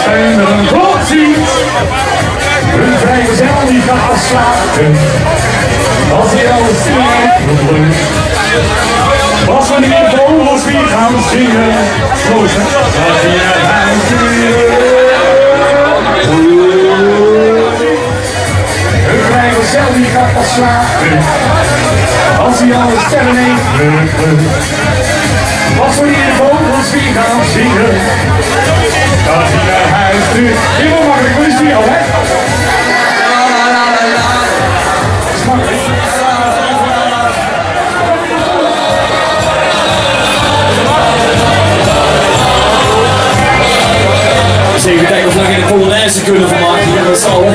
En een klok ziet, een vrijgezel die gaat afslagen. Als hij al stillen, als we niet de vogels weer gaan zingen, rozen, dat hij naar huis een vrijgezel die gaat afslagen. Als hij al sterren heeft, als we niet de vogels weer gaan zingen, dat hij naar huis terug. Heel makkelijk, wat is die al, hè? Even kijken of we nog in de Polonaise kunnen van maken hier met z'n allen.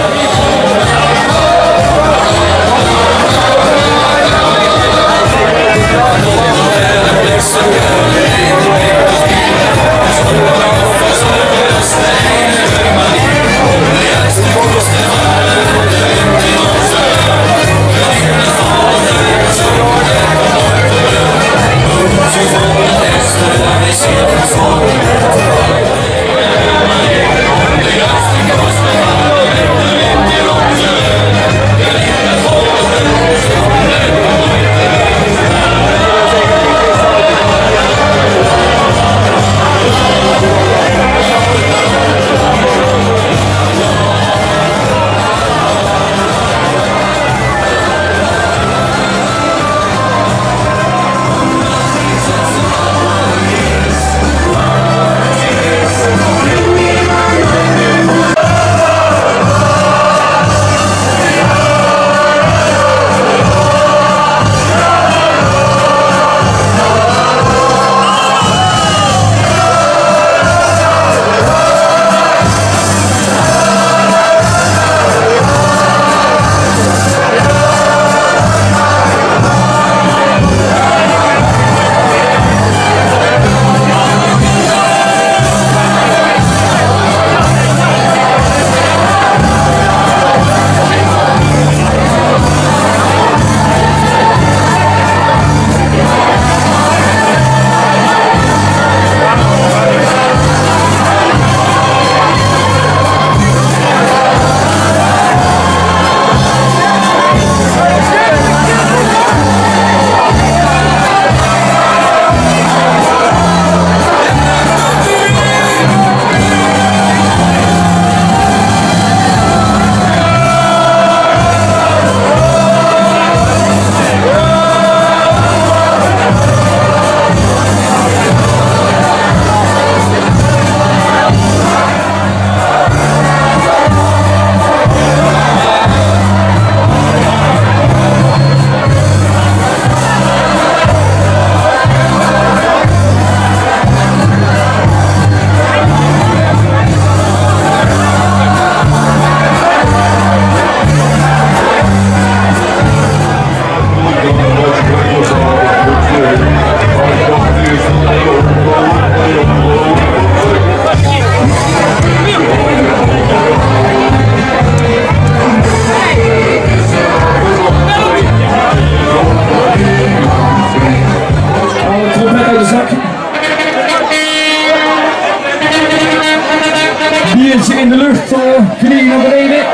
Biertje in de lucht, knieën naar beneden.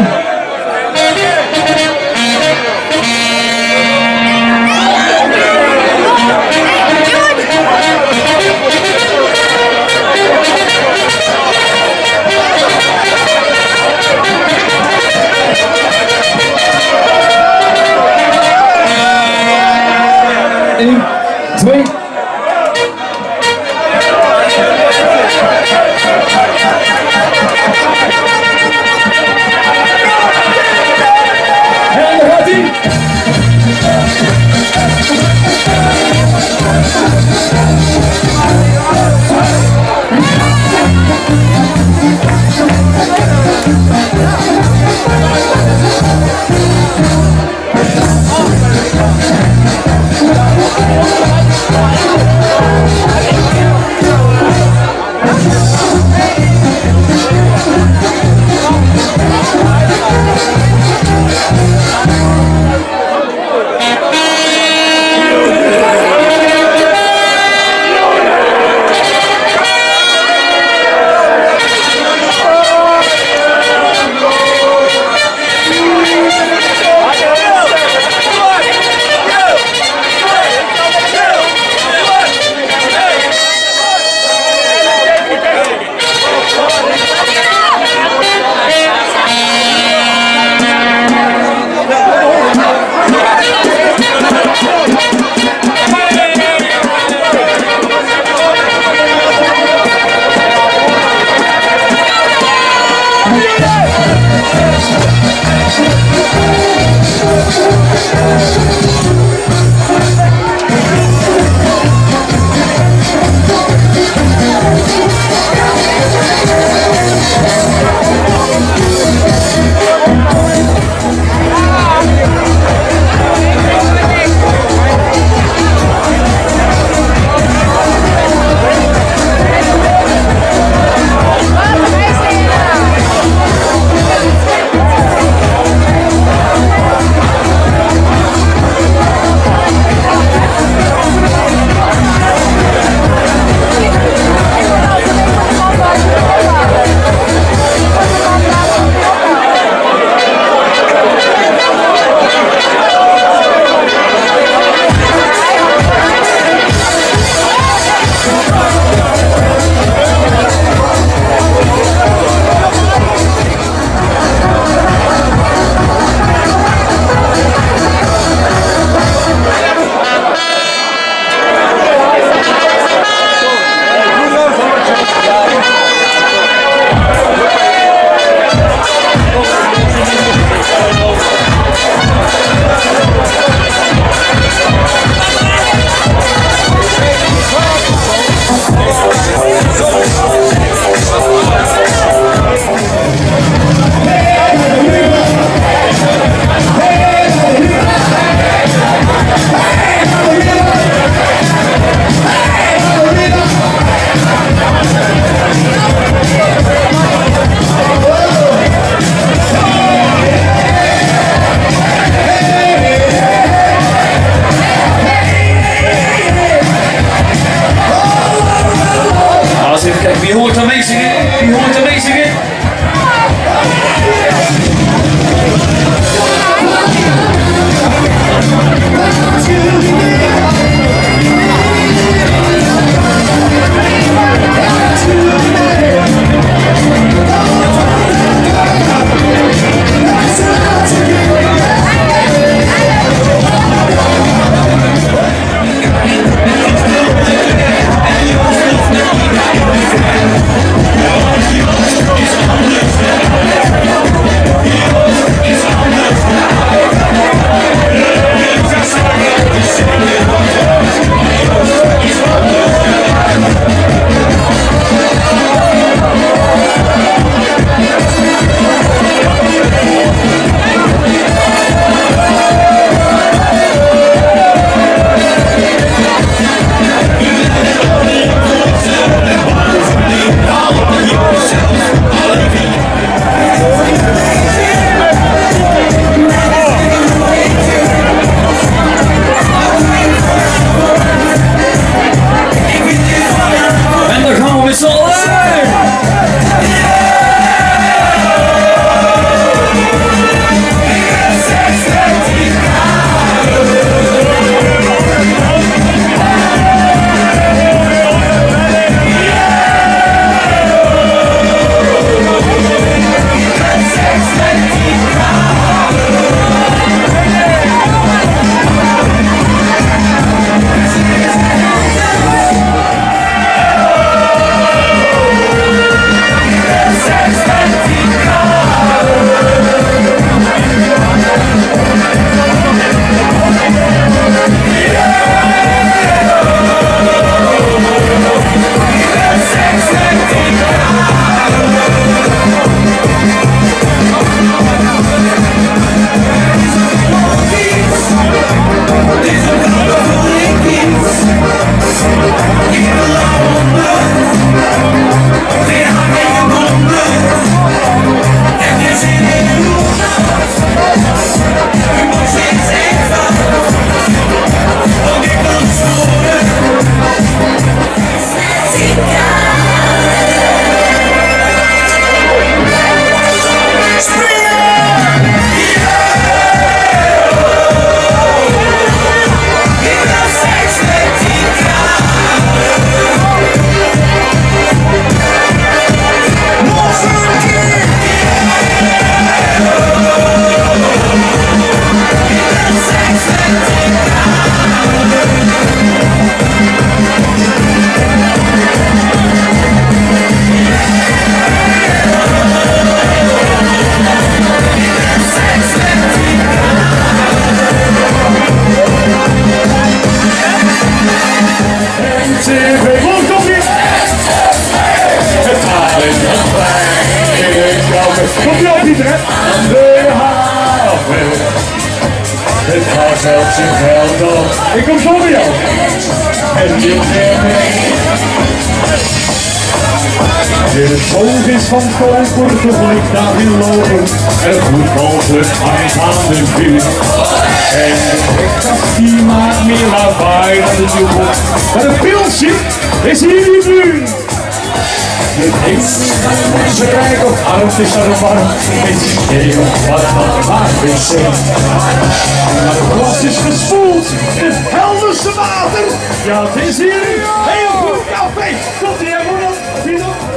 Eén, twee. aan de haven. Het hart helpt zich geld op. Ik kom zo bij jou. En je de boog is van koper, de blik daarin lopen. En goed mogelijk hangt aan de vuur. En de kast die maakt meer lawaai dan de jongen. Maar een pilsje is hier niet nu. Het is mensen rijk of arm, het is er warm. Het is geen wat waard is. Maar het glas is gespoeld in het helderste water. Ja, het is hier een heel goed café. Komt hier,